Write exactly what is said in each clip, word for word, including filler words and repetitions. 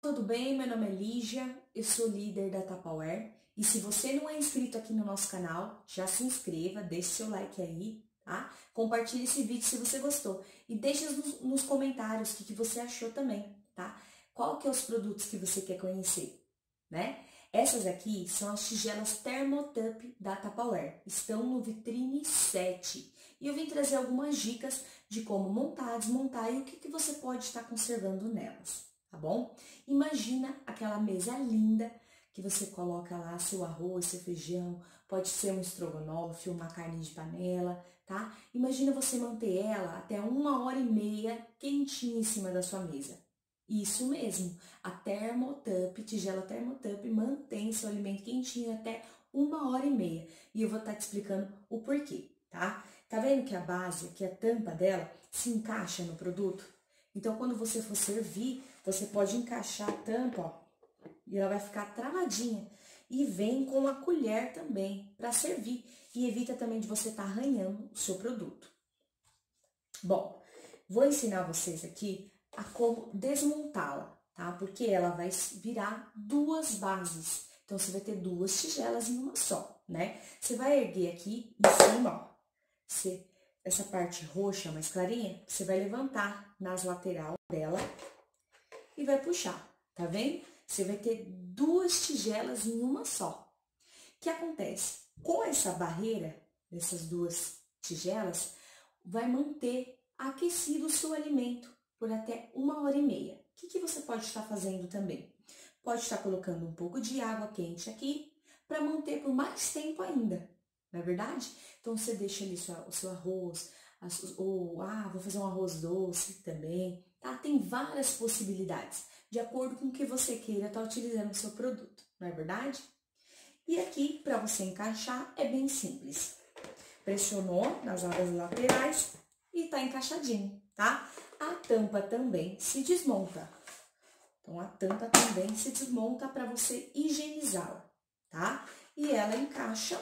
Tudo bem? Meu nome é Lígia, eu sou líder da Tupperware e se você não é inscrito aqui no nosso canal, já se inscreva, deixe seu like aí, tá? Compartilhe esse vídeo se você gostou e deixe nos, nos comentários o que, que você achou também, tá? Qual que é os produtos que você quer conhecer, né? Essas aqui são as tigelas Thermotup da Tupperware, estão no Vitrine sete e eu vim trazer algumas dicas de como montar, desmontar e o que, que você pode estar conservando nelas. Tá bom? Imagina aquela mesa linda que você coloca lá seu arroz, seu feijão, pode ser um estrogonofe, uma carne de panela, tá? Imagina você manter ela até uma hora e meia quentinha em cima da sua mesa. Isso mesmo, a Thermotup, tigela Thermotup, mantém seu alimento quentinho até uma hora e meia. E eu vou estar te explicando o porquê, tá? Tá vendo que a base, que a tampa dela, se encaixa no produto? Então, quando você for servir, você pode encaixar a tampa, ó, e ela vai ficar travadinha. E vem com a colher também para servir. E evita também de você estar tá arranhando o seu produto. Bom, vou ensinar vocês aqui a como desmontá-la, tá? Porque ela vai virar duas bases. Então, você vai ter duas tigelas em uma só, né? Você vai erguer aqui em cima, ó. Você... Essa parte roxa mais clarinha, você vai levantar nas laterais dela e vai puxar, tá vendo? Você vai ter duas tigelas em uma só. O que acontece? Com essa barreira, dessas duas tigelas, vai manter aquecido o seu alimento por até uma hora e meia. O que, que você pode estar fazendo também? Pode estar colocando um pouco de água quente aqui para manter por mais tempo ainda. Não é verdade? Então, você deixa ali o seu arroz, ou, ah, vou fazer um arroz doce também, tá? Tem várias possibilidades, de acordo com o que você queira estar utilizando o seu produto, não é verdade? E aqui, para você encaixar, é bem simples. Pressionou nas áreas laterais e tá encaixadinho, tá? A tampa também se desmonta. Então, a tampa também se desmonta para você higienizá-la, tá? E ela encaixa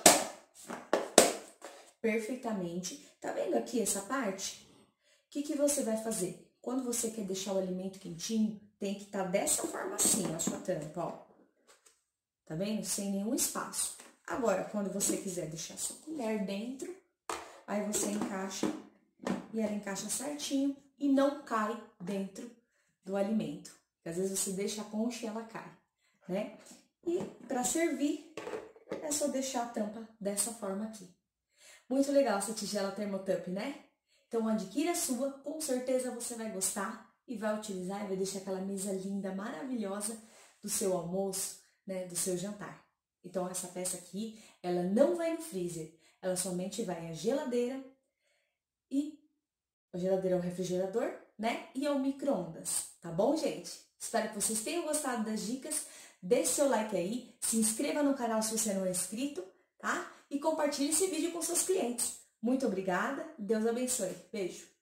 perfeitamente. Tá vendo aqui essa parte? O que, que você vai fazer? Quando você quer deixar o alimento quentinho, tem que estar dessa forma assim, a sua tampa, ó. Tá vendo? Sem nenhum espaço. Agora, quando você quiser deixar sua colher dentro, aí você encaixa e ela encaixa certinho e não cai dentro do alimento. Porque às vezes você deixa a concha e ela cai, né? E para servir, é só deixar a tampa dessa forma aqui. Muito legal essa tigela Thermotup, né? Então, adquira a sua, com certeza você vai gostar e vai utilizar e vai deixar aquela mesa linda, maravilhosa do seu almoço, né, do seu jantar. Então, essa peça aqui, ela não vai no freezer, ela somente vai à geladeira e a geladeira é o refrigerador, né, e ao micro-ondas, tá bom, gente? Espero que vocês tenham gostado das dicas, deixe seu like aí, se inscreva no canal se você não é inscrito, tá? E compartilhe esse vídeo com seus clientes. Muito obrigada, Deus abençoe. Beijo!